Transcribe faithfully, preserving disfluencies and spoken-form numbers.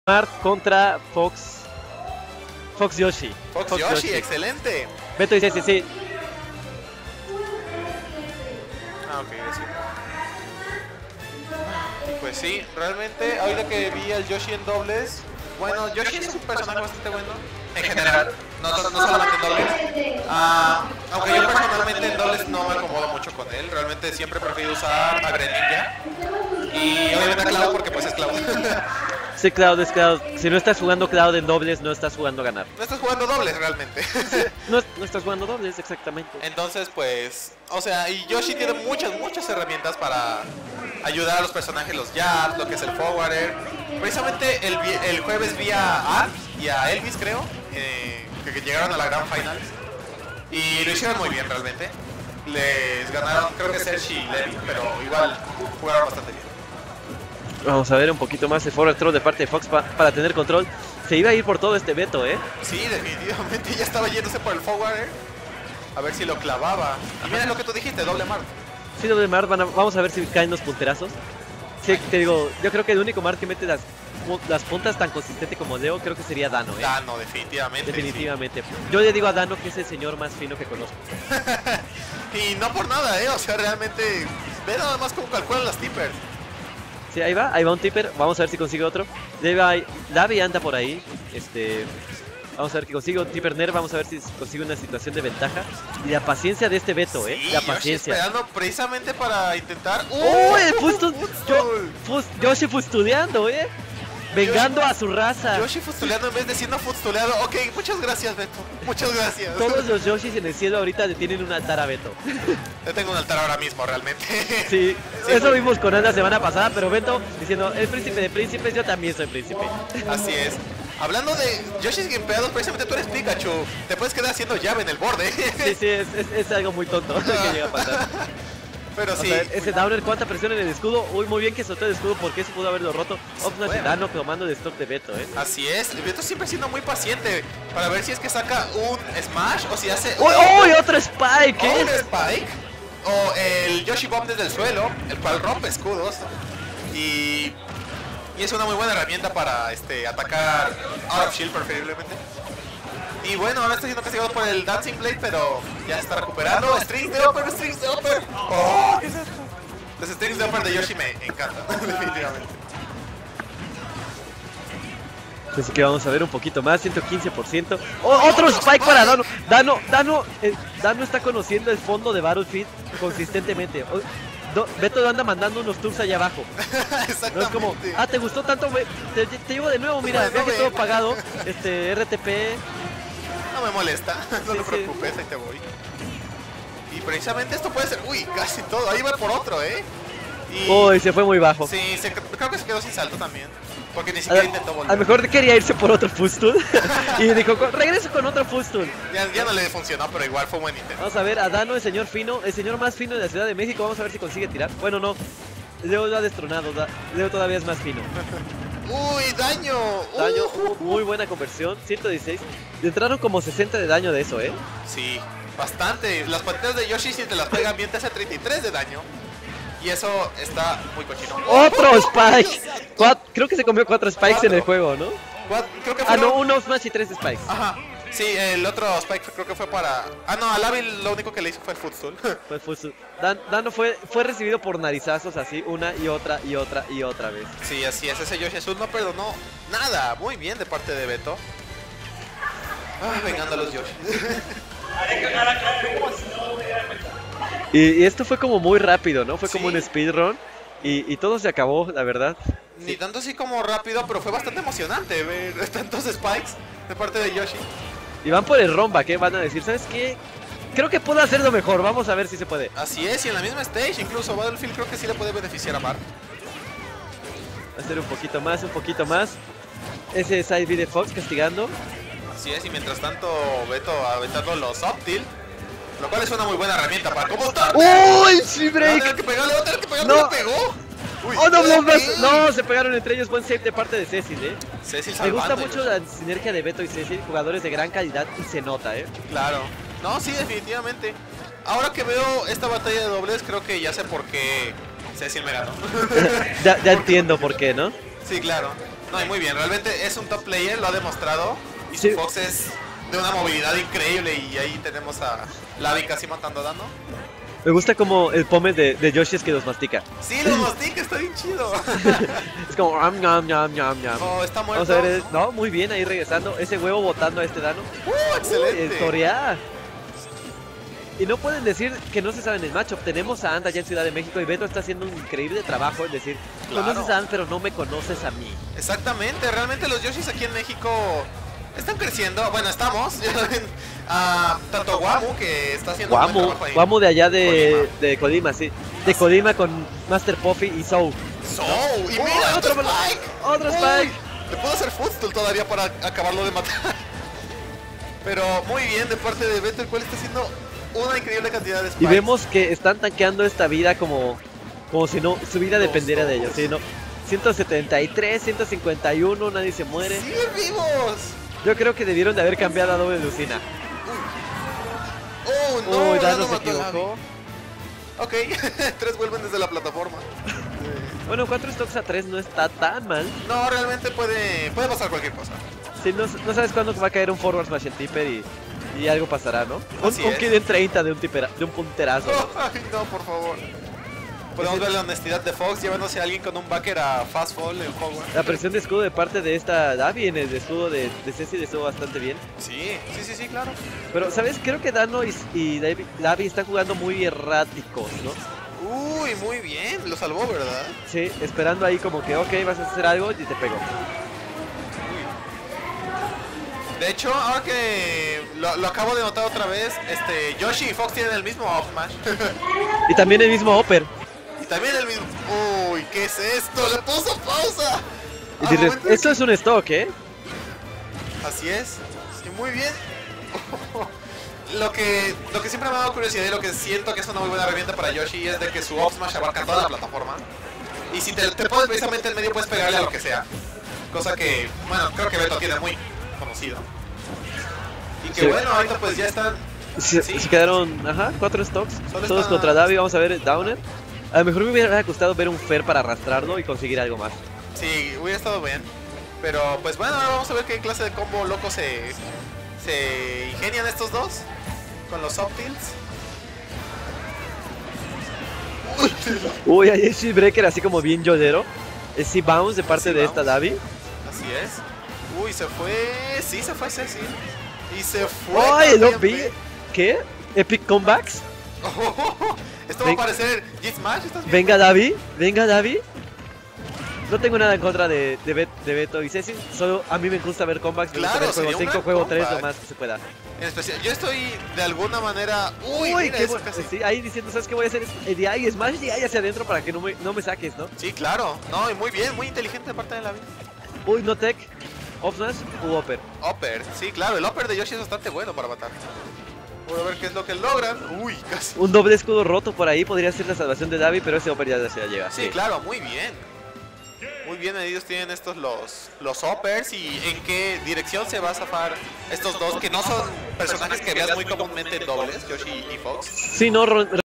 Mart contra Fox. Fox Yoshi. Fox, Fox Yoshi, Yoshi, excelente. Beto dice sí, sí. Ah, ok, sí. Pues sí, realmente, ahorita que vi al Yoshi en dobles, bueno, Yoshi es un personaje bastante bueno, en general, no, no, no solamente en dobles. Ah, aunque yo personalmente en dobles no me acomodo mucho con él, realmente siempre he preferido usar a Greninja. Y obviamente a Cloud porque pues es Cloud. Sí, Cloud es Cloud. Si no estás jugando Cloud en dobles, no estás jugando a ganar. No estás jugando dobles realmente. Sí, no, no estás jugando dobles, exactamente. Entonces, pues, o sea, y Yoshi tiene muchas, muchas herramientas para ayudar a los personajes, los jabs, lo que es el forwarder. Precisamente el, el jueves vi a Arp y a Elvis, creo, eh, que, que llegaron a la Grand Finals. Y lo hicieron muy bien realmente. Les ganaron, creo que Sergi y Levi, pero igual jugaron bastante bien. Vamos a ver un poquito más de forward throw de parte de Fox pa para tener control. Se iba a ir por todo este Beto, ¿eh? Sí, definitivamente ya estaba yéndose por el forwarder. A ver si lo clavaba. Y mira lo que tú dijiste, doble Mart. Sí, doble Mart, van a, vamos a ver si caen los punterazos. Sí, te digo, yo creo que el único Mart que mete las, las puntas tan consistente como Leo, creo que sería Dano, ¿eh? Dano, definitivamente. Definitivamente. Sí. Yo le digo a Dano que es el señor más fino que conozco. Y no por nada, ¿eh? O sea, realmente, ve nada más cómo calculan las tippers. Sí, ahí va, ahí va un tipper, vamos a ver si consigue otro. Lavi anda por ahí, este... Vamos a ver que consigue un tipper nerf, vamos a ver si consigue una situación de ventaja. Y la paciencia de este Beto, sí, eh, la paciencia. Yoshi esperando precisamente para intentar... ¡Oh! El fusto... Yo, Yoshi fustuleando, eh. Vengando Yoshi, a su raza. Yoshi fustuleando en vez de siendo fustuleado. Ok, muchas gracias, Beto. Muchas gracias. Todos los Yoshis en el cielo ahorita le tienen un altar a Beto. Yo tengo un altar ahora mismo, realmente. Sí, sí, eso vimos con él la semana pasada, pero Beto diciendo, el príncipe de príncipes, yo también soy príncipe. Así es. Hablando de Yoshis gamepeados, precisamente tú eres Pikachu. Te puedes quedar haciendo llave en el borde. Sí, sí, es, es, es algo muy tonto que llega a pasar. Pero sí. O sea, ese Downer, cuánta presión en el escudo. Uy, muy bien que soltó el escudo porque eso pudo haberlo roto. Opsnash y Dano tomando el stock de Beto, eh. Así es, Beto siempre siendo muy paciente para ver si es que saca un Smash o si hace. ¡Uy, uy! ¡Otro Spike! ¿eh? ¿Otro Spike? O el Yoshi Bomb desde el suelo, el cual rompe escudos. Y. Y es una muy buena herramienta para este atacar out of shield preferiblemente. Y bueno, ahora está siendo castigado por el Dancing Blade, pero ya está recuperando. Strings de Upper, Strings de Upper. ¡Oh! ¿Qué es esto? Los Strings de Upper de Yoshi me encantan, definitivamente. Así que vamos a ver un poquito más, ciento quince por ciento. ¡Oh, otro Spike para Dano! Dano, Dano, eh, Dano está conociendo el fondo de Battlefield consistentemente. Oh, Do, Beto anda mandando unos tours allá abajo. Exactamente. No es como, ah, ¿te gustó tanto? Te, te llevo de nuevo, mira, bueno, viaje todo pagado. Este, R T P. No me molesta, no sí, te preocupes, sí. Ahí te voy. Y precisamente esto puede ser, uy, casi todo, ahí va por otro, ¿eh? Y... Uy, se fue muy bajo. Sí, se, creo que se quedó sin salto también. Porque ni siquiera a, intentó volver. A lo mejor quería irse por otro Fustul. Y dijo, regreso con otro Fustul. Ya, ya no le funcionó, pero igual fue buen intento. Vamos a ver a Dano, el señor fino, el señor más fino de la Ciudad de México. Vamos a ver si consigue tirar. Bueno, no. Leo lo ha destronado. Leo todavía es más fino. Uy, daño. Daño, uh, muy buena conversión. ciento dieciséis. Le entraron como sesenta de daño de eso, ¿eh? Sí, bastante. Las patitas de Yoshi, si te las pegan bien, te hace treinta y tres de daño. Y eso está muy cochino. ¡Otro Spike! Cuat creo que se comió cuatro Spikes cuatro. en el juego, ¿no? Cuat creo que ah, no, uno Smash y tres Spikes. Ajá. Sí, el otro Spike creo que fue para... Ah, no, a Lavi lo único que le hizo fue el Footstool. Fue el Footstool. Dan Dano fue, fue recibido por narizazos así, una y otra y otra y otra vez. Sí, así es. Ese Yoshi Azul no perdonó nada. Muy bien de parte de Beto. Ah, vengando a los Yoshi. Y, y esto fue como muy rápido, ¿no? Fue sí. como un speedrun y, y todo se acabó, la verdad. Ni tanto así como rápido, pero fue bastante emocionante ver tantos spikes de parte de Yoshi. Y van por el romba, ¿qué van a decir? ¿Sabes qué? Creo que puedo hacerlo mejor, vamos a ver si se puede. Así es, y en la misma stage, incluso Battlefield creo que sí le puede beneficiar a Mark. Hacer un poquito más, un poquito más. Ese side B de Fox castigando. Así es, y mientras tanto Beto aventando los up tilt. Lo cual es una muy buena herramienta para cómo está. ¡Uy! ¡Sí, break! No, tener que pegarle, no, tener que pegarle, no. le pegó. Uy, ¡oh, no, no, no! No, se pegaron entre ellos. Buen save de parte de Cecil, ¿eh? Cecil Me gusta mucho la sinergia de Beto y Cecil, jugadores de gran calidad y se nota, ¿eh? Claro. No, sí, definitivamente. Ahora que veo esta batalla de dobles, creo que ya sé por qué Cecil me ganó. ya ya entiendo por qué, ¿no? Sí, claro. No, y muy bien, realmente es un top player, lo ha demostrado. Y Sí. su Fox es de una movilidad increíble. Y ahí tenemos a Lavi casi matando a Dano. Me gusta como el pome de, de Yoshi es que los mastica. Sí, los mastica, está bien chido. Es como am, ñam, ñam, ñam, ñam. Oh, está muerto. Vamos a ver, es- no, muy bien ahí regresando. Ese huevo botando a este Dano. Uh, excelente. Uy, Torear. Y no pueden decir que no se saben el matchup. Tenemos a Anda ya en Ciudad de México y Beto está haciendo un increíble trabajo en decir, Claro. conoces a Anda pero no me conoces a mí. Exactamente, realmente los Yoshis aquí en México están creciendo. Bueno, estamos. Ya ven, a tanto Guamu, que está haciendo un buen Guamu, trabajo ahí. Guamu de allá de Colima. de Colima, sí. De Colima con Master Puffy y Soul. So, y Oh, mira, otro otro Spike. otro Uy, Spike. Le puedo hacer footstool todavía para acabarlo de matar. Pero muy bien de parte de Beto, el cual está haciendo una increíble cantidad de Y spikes. vemos que están tanqueando esta vida como, como si no su vida Dos, dependiera de dos. ellos. ¿Sí? ¿No? ciento setenta y tres, ciento cincuenta y uno, nadie se muere. ¡Siguen vivos! Yo creo que debieron de haber cambiado a doble Lucina. ¡Oh, no! Uy, ya Dano no se mató a Lavi. equivocó. Ok, tres vuelven desde la plataforma. Bueno, cuatro stocks a tres no está tan mal. No, realmente puede, puede pasar cualquier cosa. Sí, no, no sabes cuándo va a caer un forward smash en Tipper y, y algo pasará, ¿no? Un, Así un es. kill en treinta de un, tipera, de un punterazo. ¿no? Ay, no, por favor. Podemos ver la honestidad de Fox llevándose a alguien con un backer a Fast Fall en Hogwarts. La presión de escudo de parte de esta Davi en el escudo de, de Ceci le estuvo bastante bien. Sí, sí, sí, sí, claro. Pero, ¿sabes? Creo que Dano y, y Davi, Davi están jugando muy erráticos, ¿no? Uy, muy bien, lo salvó, ¿verdad? Sí, esperando ahí como que, ok, vas a hacer algo y te pego. De hecho, ahora que lo, lo acabo de notar otra vez, este Yoshi y Fox tienen el mismo up smash. Y también el mismo Hopper. Y también el mismo. Uy, ¿qué es esto? Le puso pausa. Y Al dices, momento de esto que- es un stock, ¿eh? Así es. Y muy bien. Lo que, lo que siempre me ha dado curiosidad y lo que siento que es una muy buena herramienta para Yoshi es de que su up smash abarca toda la plataforma. Y si te, te pones precisamente en medio puedes pegarle a lo que sea. Cosa que, bueno, creo que Beto tiene muy conocido. Y que Sí. bueno, ahorita pues ya están. Se, Sí. se quedaron, ajá, cuatro stocks. Solo Todos está- contra Davi, vamos a ver el Downer. A lo mejor me hubiera gustado ver un Fer para arrastrarlo y conseguir algo más. Sí, hubiera estado bien. Pero pues bueno, ahora vamos a ver qué clase de combo loco se, se ingenian estos dos. Con los up tilts. Uy, ahí es Shield Breaker así como bien yodero. Es sí bounce de parte Sí, de esta bounce. Davi. Así es. Uy, se fue. Sí, se fue Ceci. Y se fue. ¡Ay, lo también, vi! ve. ¿Qué? ¿Epic comebacks? Esto va Ven- a parecer G-Smash. ¿Estás viendo? Venga Davi, venga Davi. No tengo nada en contra de, de, Bet- de Beto y Ceci, solo a mí me gusta ver comebacks. me gusta Claro, ver sería juego un cinco, gran juego tres, lo comeback. más que se pueda. En especial, yo estoy de alguna manera. Uy, Uy, mira qué eso bueno. casi. Sí, ahí diciendo, ¿sabes qué voy a hacer? Es D I, Smash D I hacia adentro para que no me, no me saques, ¿no? Sí, claro. No, y muy bien, muy inteligente de parte de la vida. Uy, no tech, off smash u upper. Upper, sí, claro, el upper de Yoshi es bastante bueno para matar. Voy a ver qué es lo que logran. Uy, casi. Un doble escudo roto por ahí podría ser la salvación de Davi, pero ese upper ya se llega. Sí, claro, muy bien. Muy bien medidos tienen estos los, los uppers y en qué dirección se va a zafar estos dos que no son personajes que veas muy comúnmente en dobles, Yoshi y Fox. Sí, no, Ron-